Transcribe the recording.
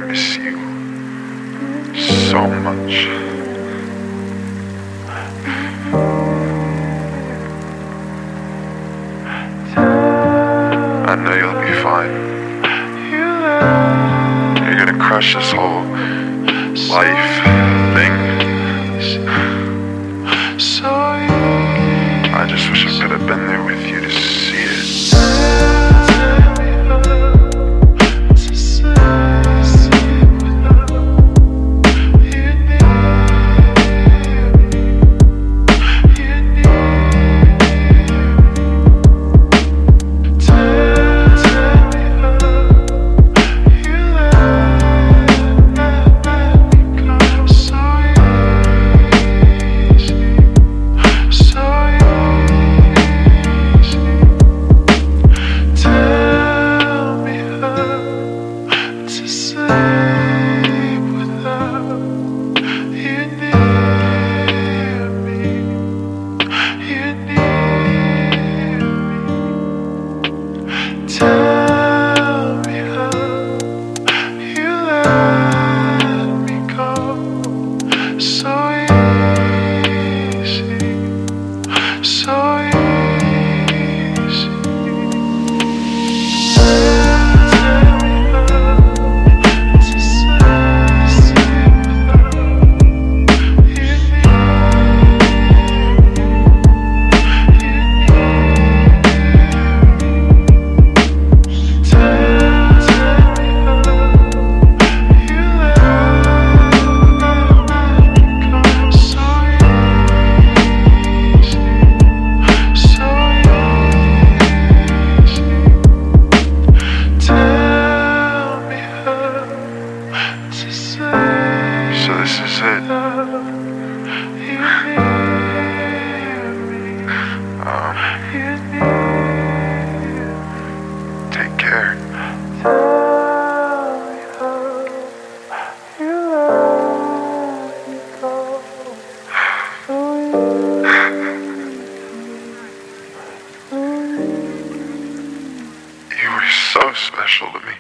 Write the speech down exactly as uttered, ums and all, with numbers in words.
miss you so much. I know you'll be fine. You're gonna crush this whole life thing. I just wish I could have been there with you to see it. So this is it. Um, take care. You were so special to me.